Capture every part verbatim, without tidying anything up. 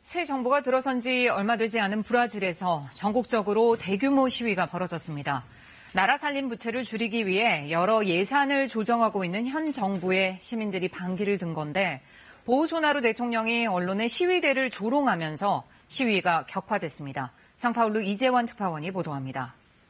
새 정부가 들어선 지 얼마 되지 않은 브라질에서 전국적으로 대규모 시위가 벌어졌습니다. 나라 살림 부채를 줄이기 위해 여러 예산을 조정하고 있는 현 정부에 시민들이 반기를 든 건데 보우소나루 대통령이 언론의 시위대를 조롱하면서 시위가 격화됐습니다. 상파울루 이재원 특파원이 보도합니다.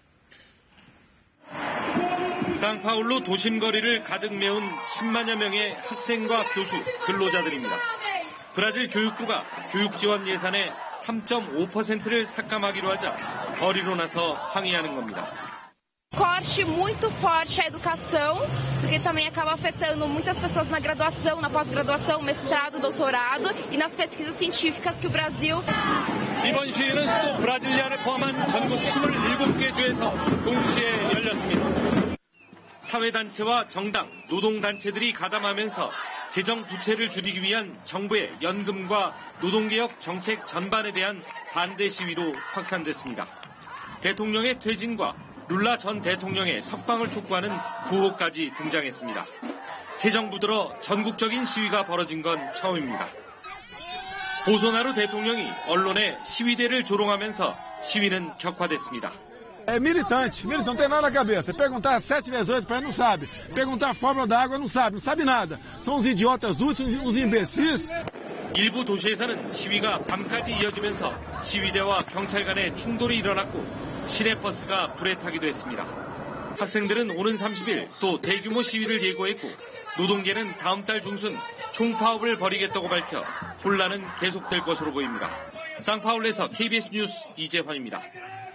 상파울루 도심 거리를 가득 메운 십만여 명의 학생과 교수, 근로자들입니다. 브라질 교육부가 교육 지원 예산의 삼 점 오 퍼센트를 삭감하기로 하자 거리로 나서 항의하는 겁니다. Corte muito forte à educação, porque também acaba afetando muitas pessoas na graduação, na pós-graduação, mestrado, doutorado e nas pesquisas científicas que o Brasil. 이번 시위는 수도 브라질리아를 포함한 전국 이십칠 개 주에서 동시에 열렸습니다. 사회단체와 정당, 노동단체들이 가담하면서 재정 부채를 줄이기 위한 정부의 연금과 노동개혁 정책 전반에 대한 반대 시위로 확산됐습니다. 대통령의 퇴진과 룰라 전 대통령의 석방을 촉구하는 구호까지 등장했습니다. 새 정부 들어 전국적인 시위가 벌어진 건 처음입니다. 보소나루 대통령이 언론에 시위대를 조롱하면서 시위는 격화됐습니다. É militante, militante, não tem nada na cabeça. Perguntar sete vezes oito para ele não sabe. Perguntar a fórmula da água não sabe, não sabe nada. São uns idiotas úteis, uns imbecis. 일부 도시에서는 시위가 밤까지 이어지면서 시위대와 경찰 간의 충돌이 일어났고 시내버스가 불에 타기도 했습니다. 학생들은 오는 삼십 일 또 대규모 시위를 예고했고 노동계는 다음 달 중순 총파업을 벌이겠다고 밝혀 혼란은 계속될 것으로 보입니다. 상파울루에서 케이비에스 뉴스 이재환입니다.